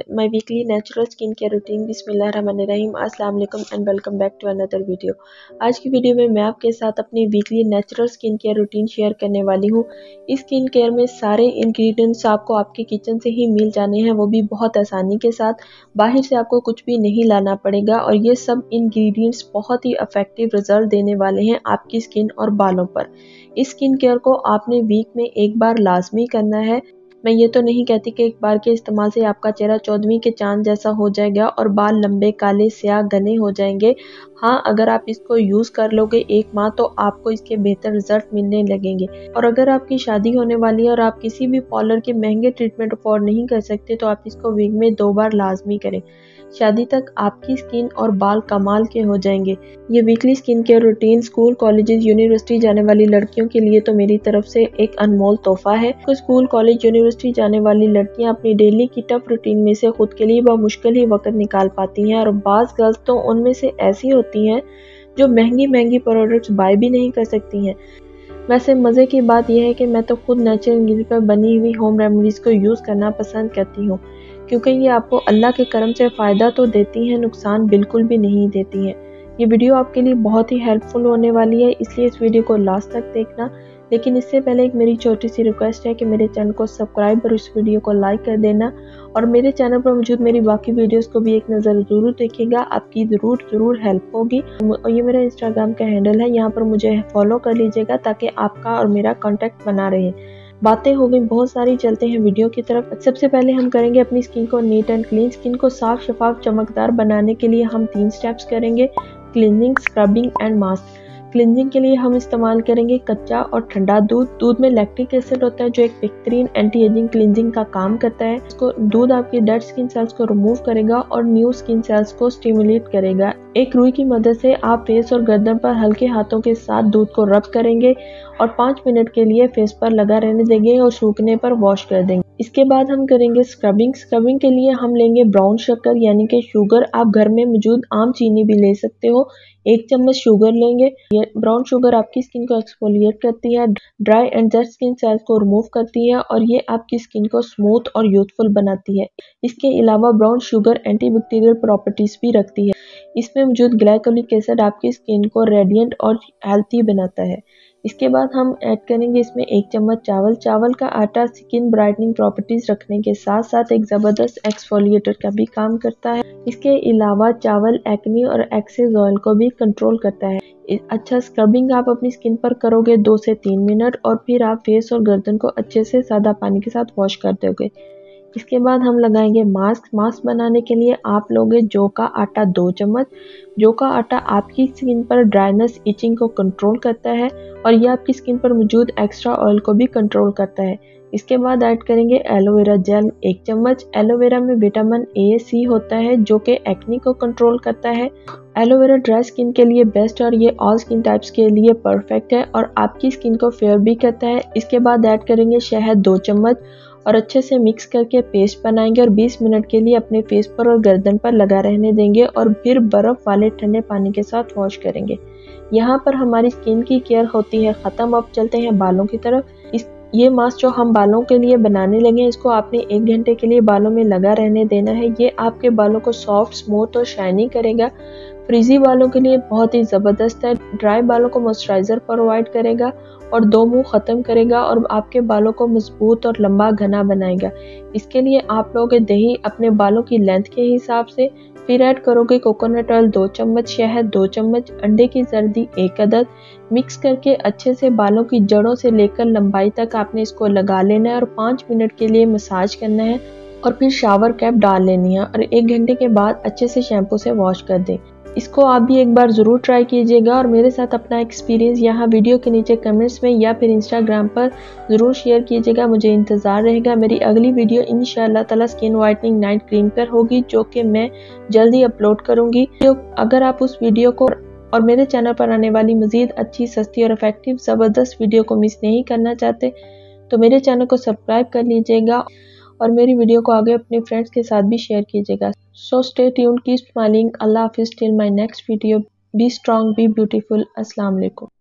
My weekly natural skin care routine. बिस्मिल्लाहिर्रहमानिर्रहीम, अस्सलाम वालेकुम and welcome back to another video. आज की वीडियो में मैं आपके साथ अपनी weekly natural skin care routine share करने वाली हूँ। इस स्किन केयर में सारे इंग्रेडिएंट्स आपको आपके किचन से ही मिल जाने हैं, वो भी बहुत आसानी के साथ। बाहर से आपको कुछ भी नहीं लाना पड़ेगा और ये सब इंग्रेडिएंट्स बहुत ही इफेक्टिव रिजल्ट देने वाले हैं आपकी स्किन और बालों पर। इस स्किन केयर को आपने वीक में एक बार लाजमी करना है। मैं ये तो नहीं कहती कि एक बार के इस्तेमाल से आपका चेहरा 14वीं के चांद जैसा हो जाएगा और बाल लंबे काले स्याह घने हो जाएंगे। हाँ, अगर आप इसको यूज़ कर लोगे एक माह तो आपको इसके बेहतर रिजल्ट मिलने लगेंगे। और अगर आपकी शादी होने वाली है और आप किसी भी पार्लर के महंगे ट्रीटमेंट अफोर्ड नहीं कर सकते तो आप इसको वीक में 2 बार लाजमी करें। शादी तक आपकी स्किन और बाल कमाल के हो जाएंगे। ये weekly skin care routine school, colleges, university जाने वाली लड़कियों के लिए तो मेरी तरफ से एक अनमोल तोहफा है। तो स्कूल, कॉलेज, यूनिवर्सिटी जाने वाली लड़कियां अपनी डेली की टफ रूटीन में से खुद के लिए मुश्किल ही वक्त निकाल पाती हैं और बाज़ गर्ल्स तो उनमें से ऐसी होती हैं जो महंगी प्रोडक्ट्स बाय भी नहीं कर सकती हैं। वैसे मज़े की बात यह है कि मैं तो खुद नेचुरल इंग्रेडिएंट पर बनी हुई होम रेमेडीज़ को यूज़ करना पसंद करती हूँ, क्योंकि ये आपको अल्लाह के करम से फ़ायदा तो देती हैं, नुकसान बिल्कुल भी नहीं देती हैं। ये वीडियो आपके लिए बहुत ही हेल्पफुल होने वाली है, इसलिए इस वीडियो को लास्ट तक देखना। लेकिन इससे पहले एक मेरी छोटी सी रिक्वेस्ट है कि मेरे चैनल को सब्सक्राइब और इस वीडियो को लाइक कर देना और मेरे चैनल पर मौजूद मेरी बाकी वीडियोस को भी एक नज़र ज़रूर देखिएगा, आपकी ज़रूर हेल्प होगी। और ये मेरा इंस्टाग्राम का हैंडल है, यहाँ पर मुझे फॉलो कर लीजिएगा ताकि आपका और मेरा कॉन्टैक्ट बना रहे। बातें हो गई बहुत सारी, चलते हैं वीडियो की तरफ। सबसे पहले हम करेंगे अपनी स्किन को नीट एंड क्लीन। स्किन को साफ, शफाफ, चमकदार बनाने के लिए हम 3 स्टेप्स करेंगे: cleaning, scrubbing and mask. Cleansing के लिए हम इस्तेमाल करेंगे कच्चा और ठंडा दूध। दूध में लैक्टिक एसिड होता है जो एक बेहतरीन एंटी एजिंग क्लींजिंग का काम करता है। इसको दूध आपकी डेड स्किन सेल्स को रिमूव करेगा और न्यू स्किन सेल्स को स्टिमुलेट करेगा। एक रुई की मदद से आप फेस और गर्दन पर हल्के हाथों के साथ दूध को रब करेंगे और 5 मिनट के लिए फेस पर लगा रहने देंगे और सूखने पर वॉश कर देंगे। इसके बाद हम करेंगे स्क्रबिंग। स्क्रबिंग के लिए हम लेंगे ब्राउन शक्कर यानी कि शुगर। आप घर में मौजूद आम चीनी भी ले सकते हो। 1 चम्मच शुगर लेंगे। ये ब्राउन शुगर आपकी स्किन को एक्सफोलिएट करती है, dry and dead skin cells को रिमूव करती है और ये आपकी स्किन को स्मूथ और यूथफुल बनाती है। इसके अलावा ब्राउन शुगर एंटीबैक्टीरियल प्रॉपर्टीज भी रखती है। इसमें मौजूद ग्लाइकोलिक एसिड आपकी स्किन को रेडिएंट और हेल्थी बनाता है। इसके बाद हम ऐड करेंगे इसमें 1 चम्मच चावल। चावल का आटा स्किन ब्राइटनिंग प्रॉपर्टीज रखने के साथ साथ एक ज़बरदस्त एक्सफोलिएटर का भी काम करता है। इसके अलावा चावल एक्ने और एक्सेस ऑयल को भी कंट्रोल करता है। अच्छा स्क्रबिंग आप अपनी स्किन पर करोगे 2 से 3 मिनट और फिर आप फेस और गर्दन को अच्छे से सादा पानी के साथ वॉश कर दोगे। इसके बाद हम लगाएंगे मास्क। मास्क बनाने के लिए आप लोगे जौ का आटा 2 चम्मच। जौ का आटा आपकी स्किन पर ड्राइनेस, इचिंग को कंट्रोल करता है और यह आपकी स्किन पर मौजूद एक्स्ट्रा ऑयल को भी कंट्रोल करता है। इसके बाद ऐड करेंगे एलोवेरा जेल 1 चम्मच। एलोवेरा में विटामिन ए, सी होता है जो कि एक्ने को कंट्रोल करता है। एलोवेरा ड्राई स्किन के लिए बेस्ट और ये ऑल स्किन टाइप्स के लिए परफेक्ट है और आपकी स्किन को फेयर भी करता है। इसके बाद ऐड करेंगे शहद 2 चम्मच और अच्छे से मिक्स करके पेस्ट बनाएंगे और 20 मिनट के लिए अपने फेस पर और गर्दन पर लगा रहने देंगे और फिर बर्फ वाले ठंडे पानी के साथ वॉश करेंगे। यहाँ पर हमारी स्किन की केयर होती है ख़त्म। अब चलते हैं बालों की तरफ। ये मास्क जो हम बालों के लिए बनाने लगे हैं, इसको आपने 1 घंटे के लिए बालों में लगा रहने देना है। ये आपके बालों को सॉफ्ट, स्मूथ और शाइनी करेगा। फ्रीजी बालों के लिए बहुत ही ज़बरदस्त है। ड्राई बालों को मॉइस्चराइज़र प्रोवाइड करेगा और 2 मुंह ख़त्म करेगा और आपके बालों को मजबूत और लंबा घना बनाएगा। इसके लिए आप लोगे दही अपने बालों की लेंथ के हिसाब से, फिर ऐड करोगे कोकोनट ऑयल 2 चम्मच, शहद 2 चम्मच, अंडे की जर्दी 1 अदद। मिक्स करके अच्छे से बालों की जड़ों से लेकर लंबाई तक आपने इसको लगा लेना है और 5 मिनट के लिए मसाज करना है और फिर शावर कैप डाल लेनी है और 1 घंटे के बाद अच्छे से शैम्पू से वॉश कर दें। इसको आप भी एक बार ज़रूर ट्राई कीजिएगा और मेरे साथ अपना एक्सपीरियंस यहाँ वीडियो के नीचे कमेंट्स में या फिर इंस्टाग्राम पर ज़रूर शेयर कीजिएगा। मुझे इंतज़ार रहेगा। मेरी अगली वीडियो इंशाअल्लाह ताला स्किन वाइटनिंग नाइट क्रीम पर होगी जो कि मैं जल्दी अपलोड करूँगी। अगर आप उस वीडियो को और मेरे चैनल पर आने वाली मज़ीद अच्छी, सस्ती और इफेक्टिव ज़बरदस्त वीडियो को मिस नहीं करना चाहते तो मेरे चैनल को सब्सक्राइब कर लीजिएगा और मेरी वीडियो को आगे अपने फ्रेंड्स के साथ भी शेयर कीजिएगा। So stay tuned, keep smiling. अल्लाह हाफिज़ till my next video. Be strong, be beautiful. अस्सलाम वालेकुम।